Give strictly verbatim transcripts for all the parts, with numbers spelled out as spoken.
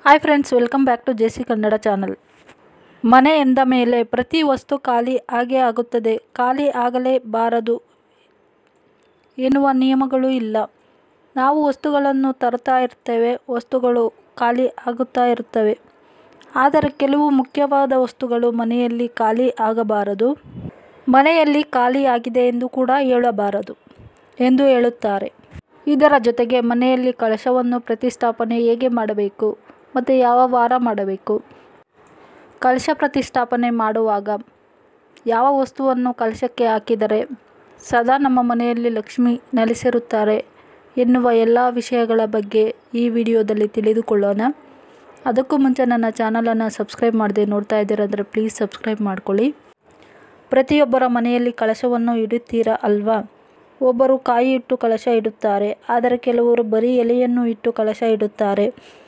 Hi friends, welcome back to JC Kannada channel. ಮನೆ ಎಂದ ಮೇಲೆ ಪ್ರತಿ ವಸ್ತು ಖಾಲಿ ಆಗೇ ಆಗುತ್ತದೆ. ಖಾಲಿ ಆಗಲೇಬಾರದು ಎನ್ನುವ ನಿಯಮಗಳು ಇಲ್ಲ. ನಾವು ವಸ್ತುಗಳನ್ನು ತರ್ತಾ ಇರ್ತೇವೆ, ವಸ್ತುಗಳು ಖಾಲಿ ಆಗುತ್ತಾ ಇರುತ್ತವೆ. ಆದರೆ ಕೆಲವು ಮುಖ್ಯವಾದ ವಸ್ತುಗಳು ಮನೆಯಲ್ಲಿ ಖಾಲಿ ಆಗಬಾರದು. ಮನೆಯಲ್ಲಿ ಖಾಲಿ ಆಗಿದೆ ಎಂದು ಕೂಡ ಹೇಳಬಾರದು ಎಂದು ಹೇಳುತ್ತಾರೆ. ಇದರ ಜೊತೆಗೆ ಮನೆಯಲ್ಲಿ ಕಳಶವನ್ನು ಪ್ರತಿಷ್ಠಾಪನೆ ಹೇಗೆ ಮಾಡಬೇಕು ಮತ್ತು ಯಾವ ವಾರ ಮಾಡಬೇಕು, ಕಳಶ ಪ್ರತಿಷ್ಠಾಪನೆ ಮಾಡುವಾಗ ಯಾವ ವಸ್ತುವನ್ನು ಕಳಶಕ್ಕೆ ಹಾಕಿದರೆ ಸದಾ ನಮ್ಮ ಮನೆಯಲ್ಲಿ ಲಕ್ಷ್ಮಿ ನೆಲೆಸಿರುತ್ತಾರೆ ಎನ್ನುವ ಎಲ್ಲ ವಿಷಯಗಳ ಬಗ್ಗೆ ಈ ವಿಡಿಯೋದಲ್ಲಿ ತಿಳಿದುಕೊಳ್ಳೋಣ. ಅದಕ್ಕೂ ಮುಂಚೆ ನನ್ನ ಚಾನಲನ್ನು ಸಬ್ಸ್ಕ್ರೈಬ್ ಮಾಡದೆ ನೋಡ್ತಾ ಇದ್ದೀರಂದರೆ ಪ್ಲೀಸ್ ಸಬ್ಸ್ಕ್ರೈಬ್ ಮಾಡ್ಕೊಳ್ಳಿ. ಪ್ರತಿಯೊಬ್ಬರ ಮನೆಯಲ್ಲಿ ಕಳಶವನ್ನು ಇಡುತ್ತೀರಾ ಅಲ್ವಾ? ಒಬ್ಬರು ಕಾಯಿ ಇಟ್ಟು ಕಳಶ ಇಡುತ್ತಾರೆ, ಆದರೆ ಕೆಲವರು ಬರೀ ಎಲೆಯನ್ನು ಇಟ್ಟು ಕಳಶ ಇಡುತ್ತಾರೆ.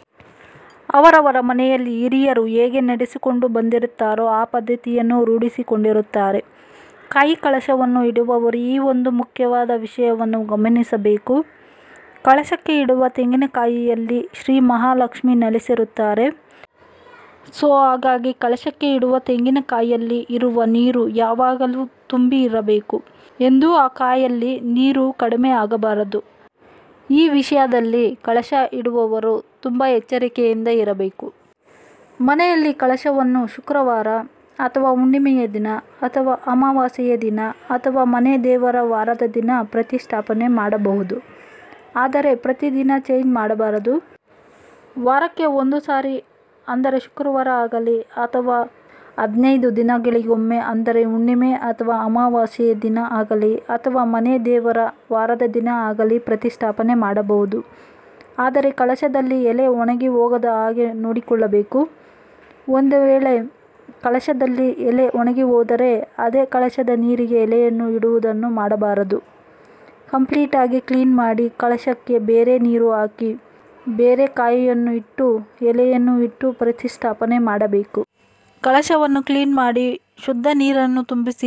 ಅವರವರ ಮನೆಯಲ್ಲಿ ಹಿರಿಯರು ಹೇಗೆ ನಡೆಸಿಕೊಂಡು ಬಂದಿರುತ್ತಾರೋ ಆ ಪದ್ಧತಿಯನ್ನು ರೂಢಿಸಿಕೊಂಡಿರುತ್ತಾರೆ. ಕಾಯಿ ಕಳಶವನ್ನು ಇಡುವವರು ಈ ಒಂದು ಮುಖ್ಯವಾದ ವಿಷಯವನ್ನು ಗಮನಿಸಬೇಕು. ಕಳಶಕ್ಕೆ ಇಡುವ ತೆಂಗಿನಕಾಯಿಯಲ್ಲಿ ಶ್ರೀ ಮಹಾಲಕ್ಷ್ಮಿ ನೆಲೆಸಿರುತ್ತಾರೆ. ಸೊ ಹಾಗಾಗಿ ಕಳಶಕ್ಕೆ ಇಡುವ ತೆಂಗಿನಕಾಯಿಯಲ್ಲಿ ಇರುವ ನೀರು ಯಾವಾಗಲೂ ತುಂಬಿ ಇರಬೇಕು ಎಂದು ಆ ಕಾಯಲ್ಲಿ ನೀರು ಕಡಿಮೆ ಆಗಬಾರದು. ಈ ವಿಷಯದಲ್ಲಿ ಕಳಶ ಇಡುವವರು ತುಂಬ ಎಚ್ಚರಿಕೆಯಿಂದ ಇರಬೇಕು. ಮನೆಯಲ್ಲಿ ಕಳಶವನ್ನು ಶುಕ್ರವಾರ ಅಥವಾ ಹುಣ್ಣಿಮೆಯ ದಿನ ಅಥವಾ ಅಮಾವಾಸ್ಯೆಯ ದಿನ ಅಥವಾ ಮನೆ ದೇವರ ವಾರದ ದಿನ ಪ್ರತಿಷ್ಠಾಪನೆ ಮಾಡಬಹುದು. ಆದರೆ ಪ್ರತಿದಿನ ಚೇಂಜ್ ಮಾಡಬಾರದು. ವಾರಕ್ಕೆ ಒಂದು ಸಾರಿ ಅಂದರೆ ಶುಕ್ರವಾರ ಆಗಲಿ ಅಥವಾ ಹದಿನೈದು ದಿನಗಳಿಗೊಮ್ಮೆ ಅಂದರೆ ಹುಣ್ಣಿಮೆ ಅಥವಾ ಅಮಾವಾಸ್ಯೆಯ ದಿನ ಆಗಲಿ ಅಥವಾ ಮನೆ ದೇವರ ವಾರದ ದಿನ ಆಗಲಿ ಪ್ರತಿಷ್ಠಾಪನೆ ಮಾಡಬಹುದು. ಆದರೆ ಕಳಶದಲ್ಲಿ ಎಲೆ ಒಣಗಿ ಹೋಗದ ಹಾಗೆ ನೋಡಿಕೊಳ್ಳಬೇಕು. ಒಂದು ವೇಳೆ ಕಳಶದಲ್ಲಿ ಎಲೆ ಒಣಗಿ ಹೋದರೆ ಅದೇ ಕಳಶದ ನೀರಿಗೆ ಎಲೆಯನ್ನು ಇಡುವುದನ್ನು ಮಾಡಬಾರದು. ಕಂಪ್ಲೀಟಾಗಿ ಕ್ಲೀನ್ ಮಾಡಿ ಕಳಶಕ್ಕೆ ಬೇರೆ ನೀರು ಹಾಕಿ ಬೇರೆ ಕಾಯಿಯನ್ನು ಇಟ್ಟು ಎಲೆಯನ್ನು ಇಟ್ಟು ಪ್ರತಿಷ್ಠಾಪನೆ ಮಾಡಬೇಕು. ಕಳಶವನ್ನು ಕ್ಲೀನ್ ಮಾಡಿ ಶುದ್ಧ ನೀರನ್ನು ತುಂಬಿಸಿ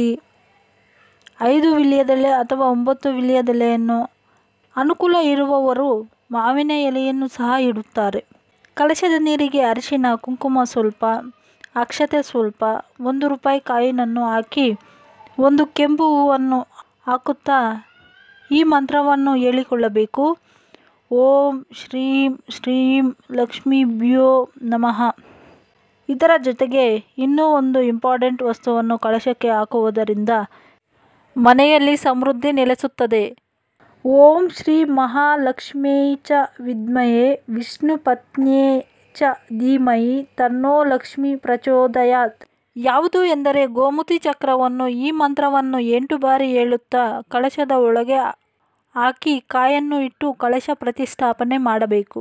ಐದು ವೀಳ್ಯದೆಲೆ ಅಥವಾ ಒಂಬತ್ತು ವೀಳ್ಯದೆಲೆಯನ್ನು ಅನುಕೂಲ ಇರುವವರು ಮಾವಿನ ಎಲೆಯನ್ನು ಸಹ ಇಡುತ್ತಾರೆ. ಕಳಶದ ನೀರಿಗೆ ಅರಿಶಿನ, ಕುಂಕುಮ ಸ್ವಲ್ಪ, ಅಕ್ಷತೆ ಸ್ವಲ್ಪ, ಒಂದು ರೂಪಾಯಿ ಕಾಯಿನನ್ನು ಹಾಕಿ ಒಂದು ಕೆಂಪು ಹೂವನ್ನು ಹಾಕುತ್ತಾ ಈ ಮಂತ್ರವನ್ನು ಹೇಳಿಕೊಳ್ಳಬೇಕು. ಓಂ ಶ್ರೀಂ ಶ್ರೀಂ ಲಕ್ಷ್ಮೀಭ್ಯೋ ನಮಃ. ಇದರ ಜೊತೆಗೆ ಇನ್ನೂ ಒಂದು ಇಂಪಾರ್ಟೆಂಟ್ ವಸ್ತುವನ್ನು ಕಳಶಕ್ಕೆ ಹಾಕುವುದರಿಂದ ಮನೆಯಲ್ಲಿ ಸಮೃದ್ಧಿ ನೆಲೆಸುತ್ತದೆ. ಓಂ ಶ್ರೀ ಮಹಾಲಕ್ಷ್ಮೀ ಚ ವಿದ್ಮಹೇ ವಿಷ್ಣುಪತ್ನ್ಯೇ ಚ ಧೀಮಹಿ ತನ್ನೋ ಲಕ್ಷ್ಮೀ ಪ್ರಚೋದಯಾತ್. ಯಾವುದು ಎಂದರೆ ಗೋಮತಿ ಚಕ್ರವನ್ನು ಈ ಮಂತ್ರವನ್ನು ಎಂಟು ಬಾರಿ ಹೇಳುತ್ತಾ ಕಳಶದ ಒಳಗೆ ಹಾಕಿ ಕಾಯನ್ನು ಇಟ್ಟು ಕಳಶ ಪ್ರತಿಷ್ಠಾಪನೆ ಮಾಡಬೇಕು.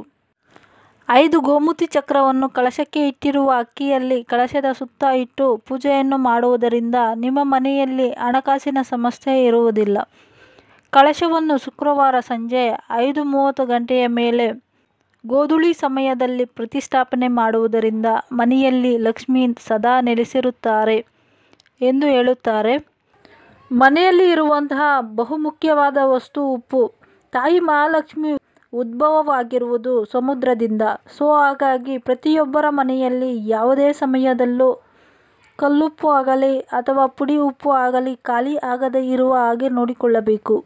ಐದು ಗೋಮತಿ ಚಕ್ರವನ್ನು ಕಳಶಕ್ಕೆ ಇಟ್ಟಿರುವ ಅಕ್ಕಿಯಲ್ಲಿ ಕಳಶದ ಸುತ್ತ ಇಟ್ಟು ಪೂಜೆಯನ್ನು ಮಾಡುವುದರಿಂದ ನಿಮ್ಮ ಮನೆಯಲ್ಲಿ ಹಣಕಾಸಿನ ಸಮಸ್ಯೆ ಇರುವುದಿಲ್ಲ. ಕಳಶವನ್ನು ಶುಕ್ರವಾರ ಸಂಜೆ ಐದು ಮೂವತ್ತು ಗಂಟೆಯ ಮೇಲೆ ಗೋಧೂಳಿ ಸಮಯದಲ್ಲಿ ಪ್ರತಿಷ್ಠಾಪನೆ ಮಾಡುವುದರಿಂದ ಮನೆಯಲ್ಲಿ ಲಕ್ಷ್ಮಿ ಸದಾ ನೆಲೆಸಿರುತ್ತಾರೆ ಎಂದು ಹೇಳುತ್ತಾರೆ. ಮನೆಯಲ್ಲಿ ಇರುವಂತಹ ಬಹುಮುಖ್ಯವಾದ ವಸ್ತು ಉಪ್ಪು. ತಾಯಿ ಮಹಾಲಕ್ಷ್ಮಿ ಉದ್ಭವವಾಗಿರುವುದು ಸಮುದ್ರದಿಂದ. ಸೊ ಹಾಗಾಗಿ ಪ್ರತಿಯೊಬ್ಬರ ಮನೆಯಲ್ಲಿ ಯಾವುದೇ ಸಮಯದಲ್ಲೂ ಕಲ್ಲುಪ್ಪು ಆಗಲಿ ಅಥವಾ ಪುಡಿ ಉಪ್ಪು ಆಗಲಿ ಖಾಲಿ ಆಗದೇ ಇರುವ ಹಾಗೆ ನೋಡಿಕೊಳ್ಳಬೇಕು.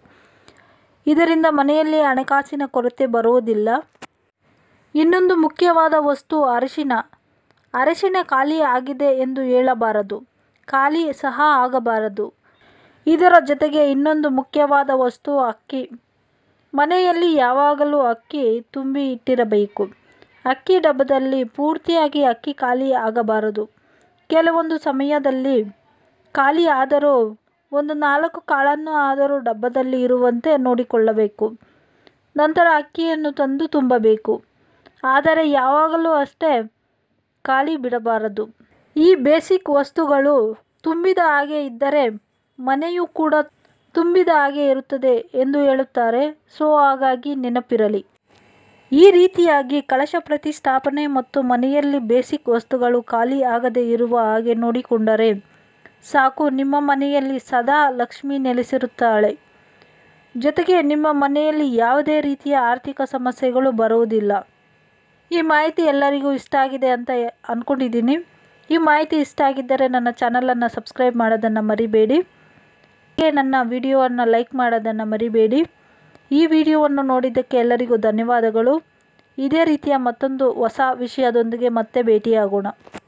ಇದರಿಂದ ಮನೆಯಲ್ಲಿ ಹಣಕಾಸಿನ ಕೊರತೆ ಬರುವುದಿಲ್ಲ. ಇನ್ನೊಂದು ಮುಖ್ಯವಾದ ವಸ್ತು ಅರಿಶಿನ. ಅರಿಶಿನ ಖಾಲಿ ಆಗಿದೆ ಎಂದು ಹೇಳಬಾರದು, ಖಾಲಿ ಸಹ ಆಗಬಾರದು. ಇದರ ಜೊತೆಗೆ ಇನ್ನೊಂದು ಮುಖ್ಯವಾದ ವಸ್ತು ಅಕ್ಕಿ. ಮನೆಯಲ್ಲಿ ಯಾವಾಗಲೂ ಅಕ್ಕಿ ತುಂಬಿ ಇಟ್ಟಿರಬೇಕು. ಅಕ್ಕಿ ಡಬ್ಬದಲ್ಲಿ ಪೂರ್ತಿಯಾಗಿ ಅಕ್ಕಿ ಖಾಲಿ ಆಗಬಾರದು. ಕೆಲವೊಂದು ಸಮಯದಲ್ಲಿ ಖಾಲಿ ಆದರೂ ಒಂದು ನಾಲ್ಕು ಕಾಳನ್ನು ಆದರೂ ಡಬ್ಬದಲ್ಲಿ ಇರುವಂತೆ ನೋಡಿಕೊಳ್ಳಬೇಕು. ನಂತರ ಅಕ್ಕಿಯನ್ನು ತಂದು ತುಂಬಬೇಕು. ಆದರೆ ಯಾವಾಗಲೂ ಅಷ್ಟೇ ಖಾಲಿ ಬಿಡಬಾರದು. ಈ ಬೇಸಿಕ್ ವಸ್ತುಗಳು ತುಂಬಿದ ಹಾಗೆ ಇದ್ದರೆ ಮನೆಯೂ ಕೂಡ ತುಂಬಿದ ಹಾಗೆ ಇರುತ್ತದೆ ಎಂದು ಹೇಳುತ್ತಾರೆ. ಸೊ ಹಾಗಾಗಿ ನೆನಪಿರಲಿ. ಈ ರೀತಿಯಾಗಿ ಕಳಶ ಪ್ರತಿಷ್ಠಾಪನೆ ಮತ್ತು ಮನೆಯಲ್ಲಿ ಬೇಸಿಕ್ ವಸ್ತುಗಳು ಖಾಲಿ ಆಗದೇ ಇರುವ ಹಾಗೆ ನೋಡಿಕೊಂಡರೆ ಸಾಕು, ನಿಮ್ಮ ಮನೆಯಲ್ಲಿ ಸದಾ ಲಕ್ಷ್ಮಿ ನೆಲೆಸಿರುತ್ತಾಳೆ. ಜೊತೆಗೆ ನಿಮ್ಮ ಮನೆಯಲ್ಲಿ ಯಾವುದೇ ರೀತಿಯ ಆರ್ಥಿಕ ಸಮಸ್ಯೆಗಳು ಬರುವುದಿಲ್ಲ. ಈ ಮಾಹಿತಿ ಎಲ್ಲರಿಗೂ ಇಷ್ಟ ಆಗಿದೆ ಅಂತ ಅಂದ್ಕೊಂಡಿದ್ದೀನಿ. ಈ ಮಾಹಿತಿ ಇಷ್ಟ ಆಗಿದ್ದರೆ ನನ್ನ ಚಾನಲನ್ನು ಸಬ್ಸ್ಕ್ರೈಬ್ ಮಾಡೋದನ್ನು ಮರಿಬೇಡಿ. ಹಾಗೆ ನನ್ನ ವಿಡಿಯೋವನ್ನು ಲೈಕ್ ಮಾಡೋದನ್ನು ಮರಿಬೇಡಿ. ಈ ವಿಡಿಯೋವನ್ನು ನೋಡಿದ್ದಕ್ಕೆ ಎಲ್ಲರಿಗೂ ಧನ್ಯವಾದಗಳು. ಇದೇ ರೀತಿಯ ಮತ್ತೊಂದು ಹೊಸ ವಿಷಯದೊಂದಿಗೆ ಮತ್ತೆ ಭೇಟಿಯಾಗೋಣ.